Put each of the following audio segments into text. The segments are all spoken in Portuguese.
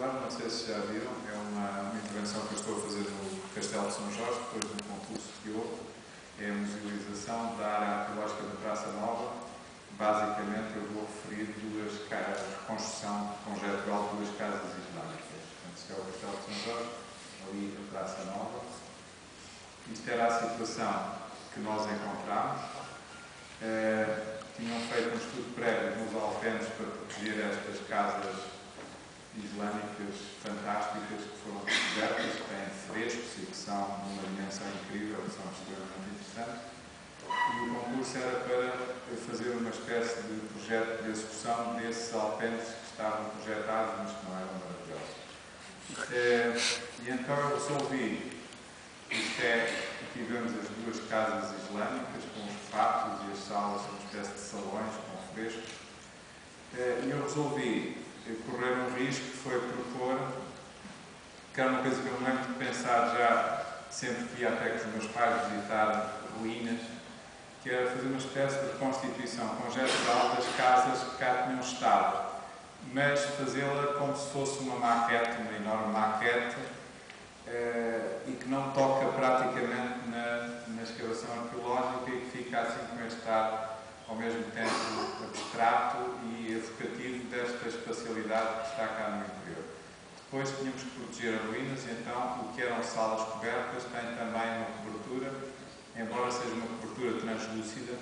agora, não sei se já viram, é uma intervenção que eu estou a fazer no Castelo de São Jorge, depois de um concurso que houve. É a musealização da área arqueológica da Praça Nova. Basicamente, eu vou referir duas casas, construção conjectural de duas casas islâmicas. Portanto, isto é o Castelo de São Jorge, ali a Praça Nova. Isto era a situação que nós encontramos. Tinham feito um estudo prévio nos alpendres para proteger estas casas islâmicas fantásticas que foram descobertas, que têm frescos e que são de uma dimensão incrível, que são extremamente interessantes. E o concurso era para fazer uma espécie de projeto de execução desses alpendres que estavam projetados, mas que não eram maravilhosos. E então eu resolvi, aqui vemos as duas casas islâmicas, com os fatos e as salas, uma espécie de salões com frescos. E eu resolvi correr um risco, que foi propor, que era uma coisa que eu me lembro de pensar já sempre que ia até com os meus pais visitar ruínas, que era fazer uma espécie de reconstituição conjectural das casas que cá tinham estado, mas fazê-la como se fosse uma maquete, uma enorme maquete, e que não toca praticamente na escavação arqueológica e que fica assim com este ar ao mesmo tempo abstrato e evocativo desta espacialidade que está cá no interior. Depois tínhamos que proteger as ruínas e então o que eram salas cobertas tem também uma cobertura, embora seja uma cobertura translúcida,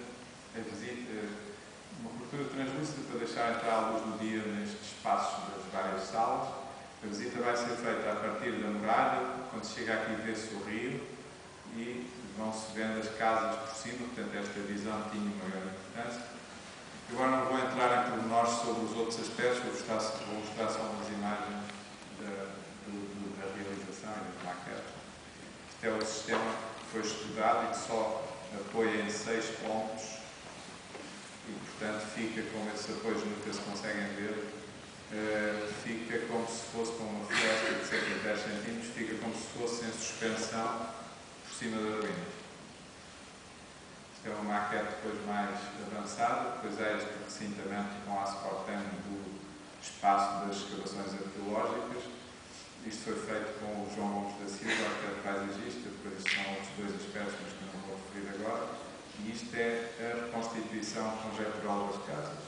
uma cobertura translúcida para deixar entrar a luz do dia nestes espaços das várias salas. A visita vai ser feita a partir da muralha, quando se chega aqui vê-se o rio e vão-se vendo as casas por cima, portanto esta visão tinha uma grande importância. Agora não vou entrar em pormenores sobre os outros aspectos, vou mostrar só umas imagens da realização e das maquetes. Este é o sistema que foi estudado e que só apoia em 6 pontos e, portanto, fica com esses apoios, nunca se conseguem ver. Fica como se fosse com uma fresta de cerca de 10 cm, fica como se fosse em suspensão por cima da ruína. Isto é uma maquete depois mais avançada, depois é este recintamento com aspartame do espaço das escavações arqueológicas. Isto foi feito com o João Gomes da Silva, arquiteto paisagista, depois isto são outros dois aspectos, mas que não vou referir agora. E isto é a reconstituição conjectural das casas.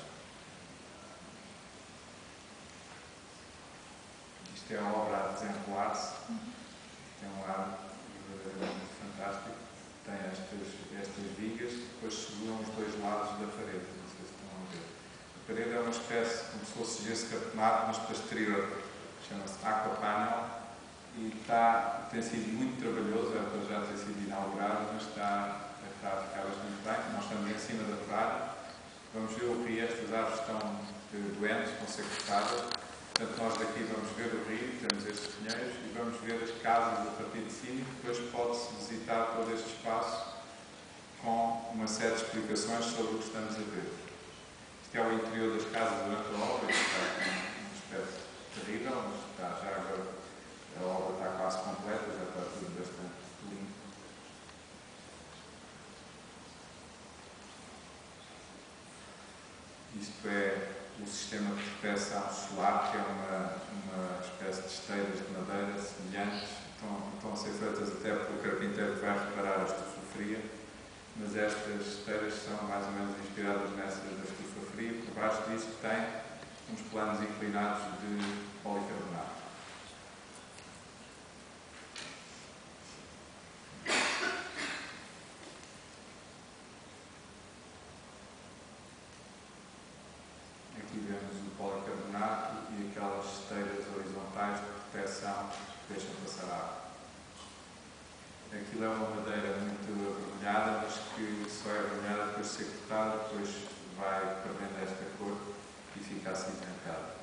Isto é a obra a desenrolar-se, tem um ar verdadeiramente fantástico, tem estas vigas que depois seguram os dois lados da parede, não sei se estão a ver. A parede é uma espécie, como se fosse gesso cartonado, mas para exterior, chama-se aquapanel, e tem sido muito trabalhoso, é para já ter sido inaugurado, mas está a ficar bastante bem. Nós estamos em cima da praia, vamos ver o rio, estas árvores estão doentes, vão ser cortadas. Portanto, nós daqui vamos ver o rio, temos estes pinheiros e vamos ver as casas a partir de cima e depois pode-se visitar todo este espaço com uma série de explicações sobre o que estamos a ver. Isto é o interior das casas durante a obra, que está com uma espécie terrível, mas está já agora, a obra está quase completa, já está tudo bastante limpo. Isto é o sistema de proteção solar, que é uma espécie de esteiras de madeira semelhantes, estão a ser feitas até pelo carpinteiro que vai reparar a estufofria, mas estas esteiras são mais ou menos inspiradas nessas da estufofria. Por baixo disto tem uns planos inclinados de policarbonato. Aqui vemos o policarbonato e aquelas esteiras horizontais de proteção que deixam passar a água. Aquilo é uma madeira muito avermelhada, mas que só é avermelhada depois de ser cortada, depois vai perdendo esta cor e fica acinzentada.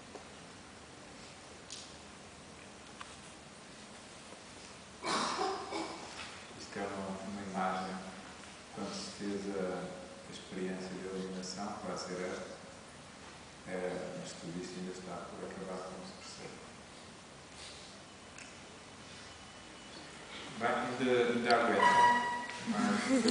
Isto é uma imagem quando se fez a experiência de eliminação, que vai ser esta. Mas tudo isto ainda está por acabar, como se percebe. Bem, ainda aguenta, mas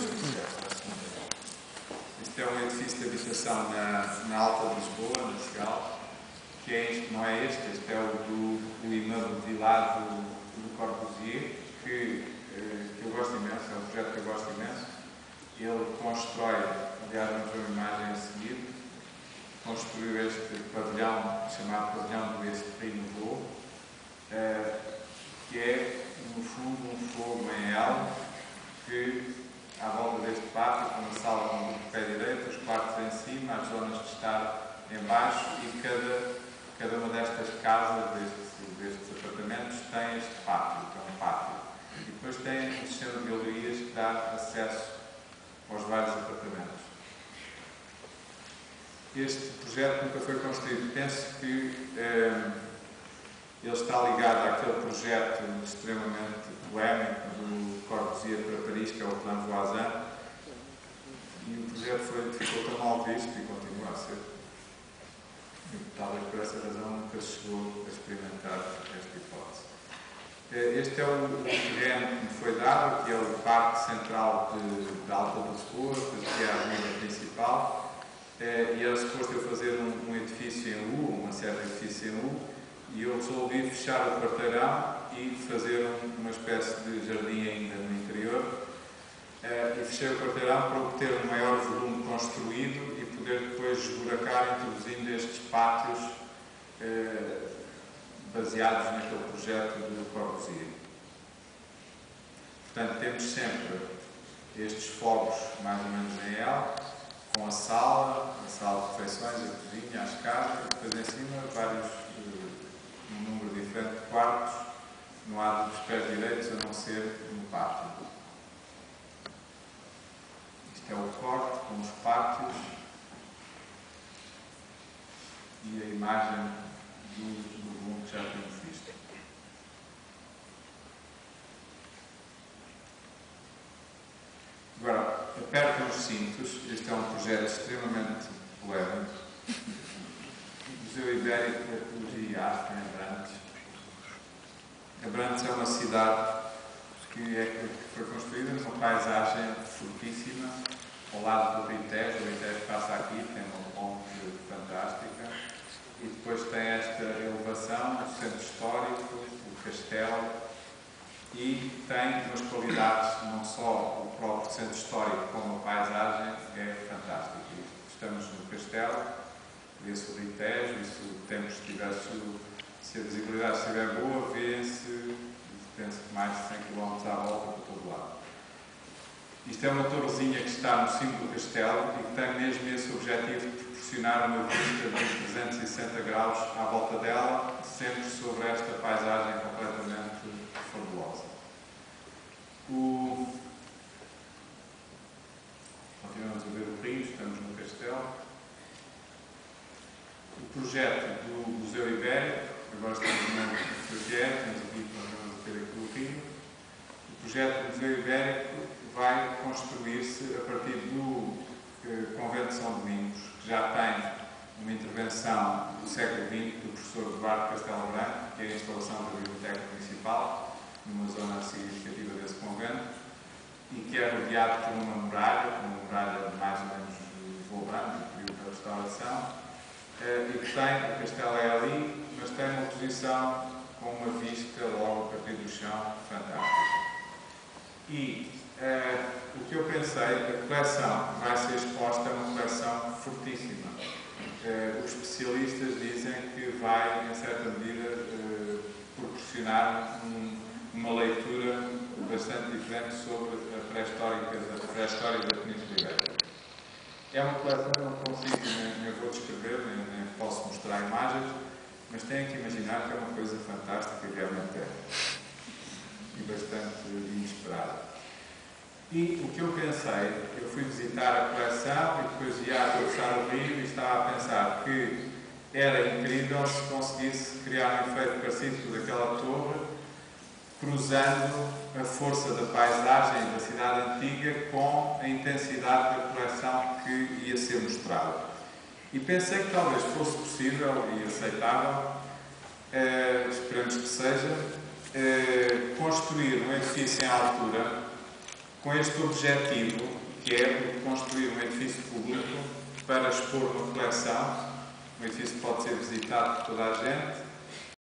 isto é um edifício de habitação na Alta de Lisboa, na Segal. que não é este é o do imobilizado do Corbusier, que eu gosto imenso, é um projeto que eu gosto imenso. Ele constrói, aliás, vamos ver uma imagem a seguir, construiu este pavilhão, chamado Pavilhão do Esprit Nouveau, que é, no fundo, um fogo em L, que, à volta deste pátio, com uma sala com um pé direito, os quartos em cima, as zonas de estar em baixo, e cada uma destas casas, destes apartamentos, tem este pátio, que é um pátio. E depois tem um sistema de galerias que dá acesso aos vários apartamentos. Este projeto nunca foi construído. Penso que ele está ligado àquele projeto extremamente polémico do Corbusier para Paris, que é o Plano Voisin, e o projeto ficou tão mal visto e continua a ser. E, talvez por essa razão nunca se chegou a experimentar esta hipótese. Este é o terreno que me foi dado, que é o Parque Central da Alta de Lisboa, que é a avenida principal. E era suposto eu fazer um edifício em U, uma série de edifícios em U, e eu resolvi fechar o quarteirão e fazer uma espécie de jardim ainda no interior. E fechei o quarteirão para obter um maior volume construído e poder depois esburacar introduzindo estes pátios baseados naquele projeto do Corbusier. Portanto, temos sempre estes fogos mais ou menos em L, com a sala de refeições, a cozinha, as casas, e depois em cima um número diferente de quartos, não há dos pés direitos a não ser no pátio. Isto é o corte com os pátios e a imagem do volume que já temos visto. Agora, apertem os cintos. Este é um projeto extremamente polémico. O Museu Ibérico de Arqueologia e Arte em Abrantes. Abrantes é uma cidade que foi construída numa paisagem fortíssima, ao lado do Ritejo. O Ritejo passa aqui, tem uma ponte fantástica, e depois tem esta elevação, o centro histórico, o castelo, e tem umas qualidades, não só o próprio centro histórico, como a paisagem é fantástica. Estamos no castelo, vê-se o Ritejo, e se o tempo estiver, se a visibilidade estiver boa, vê-se, penso que mais de 100 km à volta por todo lado. Isto é uma torrezinha que está no cimo do castelo e que tem mesmo esse objetivo de proporcionar uma vista de 360 graus à volta dela, sempre sobre esta paisagem completamente fabulosa. Continuamos a ver o rio, estamos no castelo. O projeto do Museu Ibérico, agora estamos no projeto, temos aqui para ter aqui o rio. O projeto do Museu Ibérico vai construir-se a partir do Convento de São Domingos, que já tem uma intervenção do século XX do professor Eduardo Castelo Branco, que é a instalação da Biblioteca Municipal, numa zona significativa desse convento, e que é rodeado por uma muralha mais ou menos voltando do período da restauração, e que tem, o castelo é ali, mas tem uma posição com uma vista logo a partir do chão fantástica. E o que eu pensei, a coleção que vai ser exposta é uma coleção fortíssima. Os especialistas dizem que vai, em certa medida, proporcionar uma leitura bastante diferente sobre a pré-história da Península Ibérica. É uma coleção que não consigo, nem vou descrever, nem posso mostrar imagens, mas têm que imaginar que é uma coisa fantástica e realmente é. E bastante inesperada. E o que eu pensei, eu fui visitar a coleção e depois ia atravessar o rio e estava a pensar que era incrível se conseguisse criar um efeito parecido com daquela torre, cruzando a força da paisagem da cidade antiga com a intensidade da coleção que ia ser mostrada. E pensei que talvez fosse possível e aceitável, esperemos que seja, construir um edifício em altura com este objetivo, que é construir um edifício público para expor uma coleção O edifício pode ser visitado por toda a gente.